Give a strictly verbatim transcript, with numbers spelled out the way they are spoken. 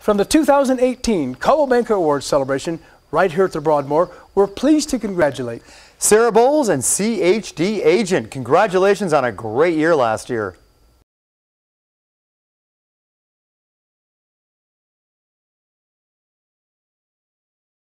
From the two thousand eighteen Coldwell Banker Awards celebration right here at the Broadmoor, we're pleased to congratulate Sarah Bowles and C H D Agent. Congratulations on a great year last year.